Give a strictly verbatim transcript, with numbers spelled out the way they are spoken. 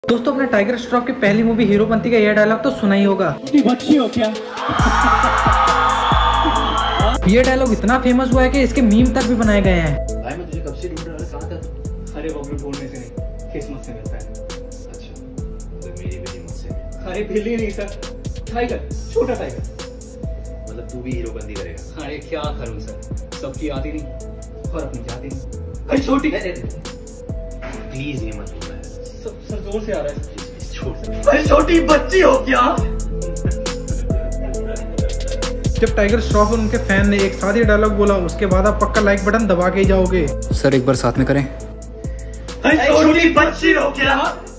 दोस्तों अपने टाइगर श्रॉफ की पहली मूवी हीरोपंती का यह डायलॉग तो सुना ही होगा। बच्ची हो क्या? ये डायलॉग इतना फेमस हुआ है कि इसके मीम तक भी बनाए गए हैं। भाई मैं तुझे कब से ढूंढ रहा हूँ, कहाँ था? अरे वो भी बोलने से नहीं, किस्मत से मिलता है। अच्छा, तो मेरी भी हिम्मत से मिली। अरे बिल्ली नहीं सर, टाइगर, छोटा टाइगर। मतलब तू भी हीरोपंती करेगा? अरे क्या करूं सर, सबकी आती नहीं और अपनी जाती नहीं। अरे छोटी, प्लीज ये मत बोलना है। सर, सर जोर से आ रहा है। छोड़। अरे छोटी बच्ची हो क्या? जब टाइगर श्रॉफ और उनके फैन ने एक साथ ही डायलॉग बोला, उसके बाद आप पक्का लाइक बटन दबा के ही जाओगे। सर एक बार साथ में करें। अरे छोटी बच्ची हो क्या?